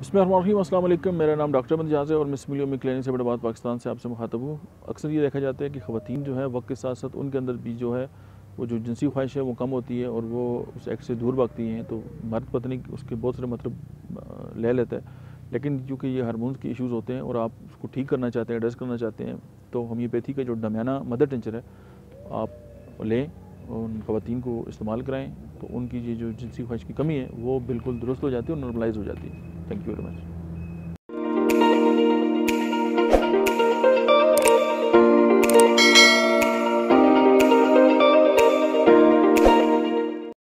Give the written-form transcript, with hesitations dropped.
बिस्मिल्लाहिर्रहमानिर्रहीम, अस्सलाम वालेकुम। मेरा नाम डॉक्टर अहमद एजाज है और मिस मिलियो क्लिनिक से हैदराबाद पाकिस्तान से आपसे मुखातब हूँ। अक्सर ये देखा जाता है कि ख़वातीन जो है वक्त के साथ साथ उनके अंदर भी जो है वो जो जिनसी ख्वाहिश है वो कम होती है और वो उस एक्ट से दूर भागती हैं। तो मर्द पत्नी उसके बहुत सारे मतलब ले लेता है, लेकिन क्योंकि ये हार्मोन्स के इश्यूज़ होते हैं और आप उसको ठीक करना चाहते हैं, एड्रेस करना चाहते हैं, तो होम्योपैथी का जो दरमियाना मदर टिंचर है आप लें, उन ख़वातीन को इस्तेमाल कराएँ, तो उनकी ये जो जिनसी ख्वाहिश की कमी है वो बिल्कुल दुरुस्त हो जाती है और नॉर्मलाइज़ हो जाती है। Thank you very much.